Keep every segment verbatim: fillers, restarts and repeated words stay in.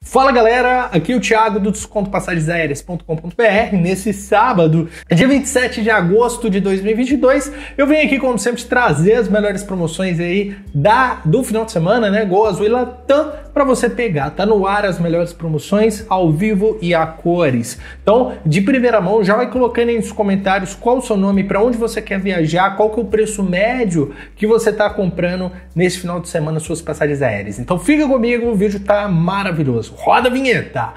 Fala galera, aqui é o Thiago do desconto passagens aéreas ponto com ponto br. Nesse sábado, dia vinte e sete de agosto de dois mil e vinte e dois, eu venho aqui como sempre trazer as melhores promoções aí da, do final de semana, né? Gol Azul e Latam, para você pegar. Tá no ar as melhores promoções ao vivo e a cores. Então, de primeira mão, já vai colocando aí nos comentários qual o seu nome, para onde você quer viajar, qual que é o preço médio que você tá comprando nesse final de semana suas passagens aéreas. Então fica comigo, o vídeo tá maravilhoso. Roda a vinheta!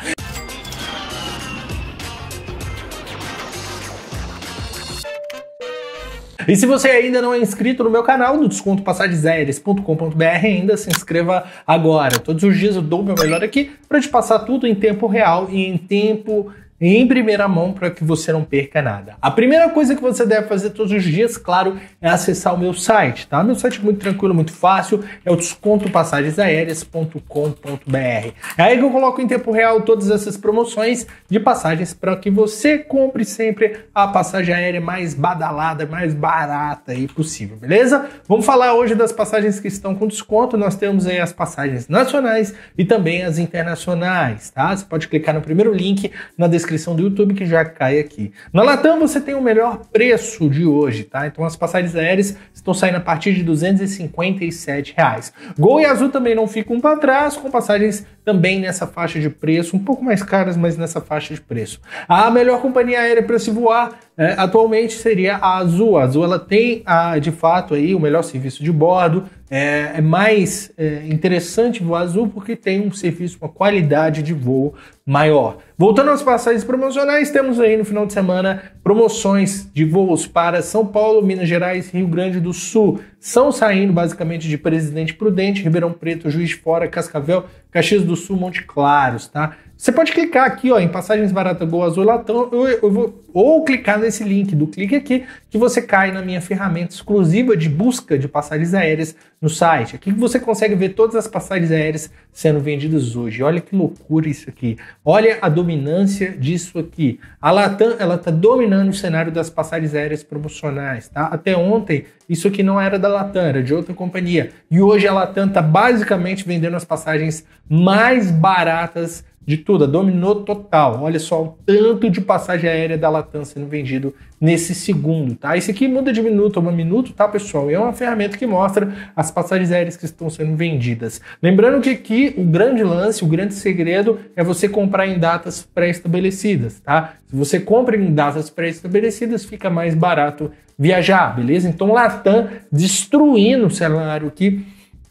E se você ainda não é inscrito no meu canal do desconto passagens aéreas ponto com ponto br, ainda se inscreva agora. Todos os dias eu dou o meu melhor aqui para te passar tudo em tempo real e em tempo em primeira mão para que você não perca nada. A primeira coisa que você deve fazer todos os dias, claro, é acessar o meu site, tá? Meu site é muito tranquilo, muito fácil, é o desconto passagens aéreas ponto com ponto br. É aí que eu coloco em tempo real todas essas promoções de passagens para que você compre sempre a passagem aérea mais badalada, mais barata aí possível, beleza? Vamos falar hoje das passagens que estão com desconto. Nós temos aí as passagens nacionais e também as internacionais, tá? Você pode clicar no primeiro link na descrição do YouTube que já cai aqui. Na Latam você tem o melhor preço de hoje, tá? Então as passagens aéreas estão saindo a partir de duzentos e cinquenta e sete reais. Gol e Azul também não ficam para trás, com passagens também nessa faixa de preço, um pouco mais caras, mas nessa faixa de preço. A melhor companhia aérea para se voar é, atualmente seria a Azul. A Azul ela tem, a, de fato, aí, o melhor serviço de bordo. É, é mais é, interessante voar Azul porque tem um serviço, uma qualidade de voo maior. Voltando às passagens promocionais, temos aí no final de semana promoções de voos para São Paulo, Minas Gerais e Rio Grande do Sul. São saindo basicamente de Presidente Prudente, Ribeirão Preto, Juiz de Fora, Cascavel, Caxias do Sul, Monte Claros, tá? Você pode clicar aqui, ó, em passagens baratas Gol Azul e Latam, eu, eu vou, ou clicar nesse link do clique aqui, que você cai na minha ferramenta exclusiva de busca de passagens aéreas no site. Aqui você consegue ver todas as passagens aéreas sendo vendidas hoje. Olha que loucura isso aqui. Olha a dominância disso aqui. A Latam, ela tá dominando o cenário das passagens aéreas promocionais, tá? Até ontem, isso aqui não era da Latam, era de outra companhia. E hoje a Latam tá basicamente vendendo as passagens mais baratas de tudo, dominou total. Olha só o tanto de passagem aérea da Latam sendo vendido nesse segundo, tá? Isso aqui muda de minuto a um minuto, tá, pessoal? É uma ferramenta que mostra as passagens aéreas que estão sendo vendidas. Lembrando que aqui o grande lance, o grande segredo é você comprar em datas pré-estabelecidas, tá? Se você compra em datas pré-estabelecidas, fica mais barato viajar, beleza? Então, Latam destruindo o cenário aqui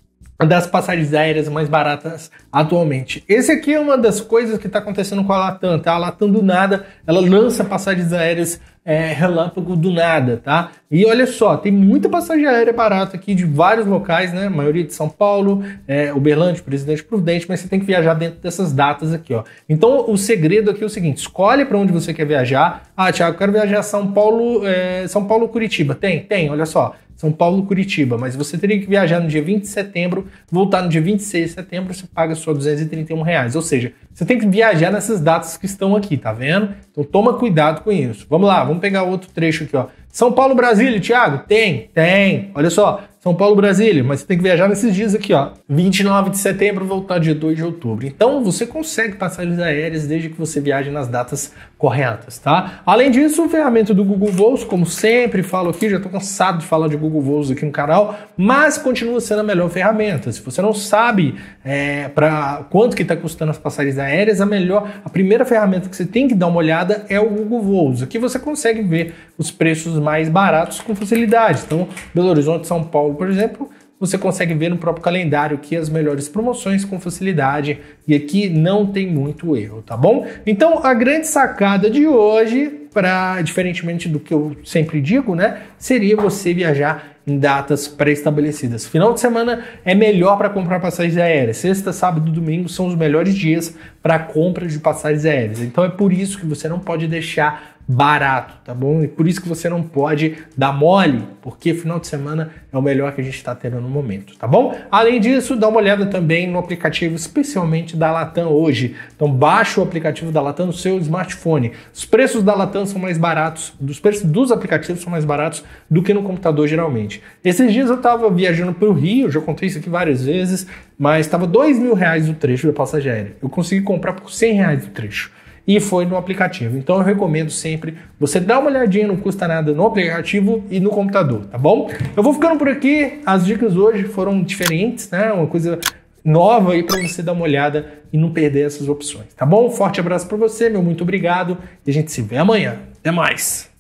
das passagens aéreas mais baratas atualmente. Esse aqui é uma das coisas que está acontecendo com a Latam, tá? A Latam do nada, ela lança passagens aéreas é, relâmpago do nada, tá? E olha só, tem muita passagem aérea barata aqui de vários locais, né? A maioria de São Paulo, é, Uberlândia, Presidente Prudente, mas você tem que viajar dentro dessas datas aqui, ó. Então o segredo aqui é o seguinte: escolhe para onde você quer viajar. Ah, Thiago, eu quero viajar São Paulo, é, São Paulo, Curitiba. Tem, tem, olha só. São Paulo, Curitiba, mas você teria que viajar no dia vinte de setembro, voltar no dia vinte e seis de setembro, você paga só duzentos e trinta e um reais. Ou seja, você tem que viajar nessas datas que estão aqui, tá vendo? Então toma cuidado com isso. Vamos lá, vamos pegar outro trecho aqui, ó. São Paulo, Brasília, Thiago? Tem, tem. Olha só, São Paulo, Brasília, mas você tem que viajar nesses dias aqui, ó. vinte e nove de setembro, voltar dia dois de outubro. Então você consegue passagens aéreas desde que você viaje nas datas corretas, tá? Além disso, a ferramenta do Google Voos, como sempre falo aqui, já tô cansado de falar de Google Voos aqui no canal, mas continua sendo a melhor ferramenta. Se você não sabe é, para quanto que tá custando as passagens aéreas, a melhor, a primeira ferramenta que você tem que dar uma olhada é o Google Voos. Aqui você consegue ver os preços mais baratos com facilidade. Então, Belo Horizonte, São Paulo, por exemplo, você consegue ver no próprio calendário aqui as melhores promoções com facilidade, e aqui não tem muito erro, tá bom? Então, a grande sacada de hoje, para diferentemente do que eu sempre digo, né, seria você viajar em datas pré-estabelecidas. Final de semana é melhor para comprar passagens aéreas. Sexta, sábado e domingo são os melhores dias para compra de passagens aéreas. Então é por isso que você não pode deixar barato, tá bom? E por isso que você não pode dar mole, porque final de semana é o melhor que a gente está tendo no momento, tá bom? Além disso, dá uma olhada também no aplicativo, especialmente da Latam hoje. Então baixa o aplicativo da Latam no seu smartphone. Os preços da Latam são mais baratos, os preços dos aplicativos são mais baratos do que no computador geralmente. Esses dias eu estava viajando para o Rio, já contei isso aqui várias vezes, mas estava dois mil reais o trecho da passagem aérea. Eu consegui comprar por cem reais o trecho. E foi no aplicativo. Então eu recomendo sempre você dar uma olhadinha, não custa nada, no aplicativo e no computador, tá bom? Eu vou ficando por aqui, as dicas hoje foram diferentes, né? Uma coisa nova aí para você dar uma olhada e não perder essas opções, tá bom? Forte abraço para você, meu muito obrigado e a gente se vê amanhã. Até mais!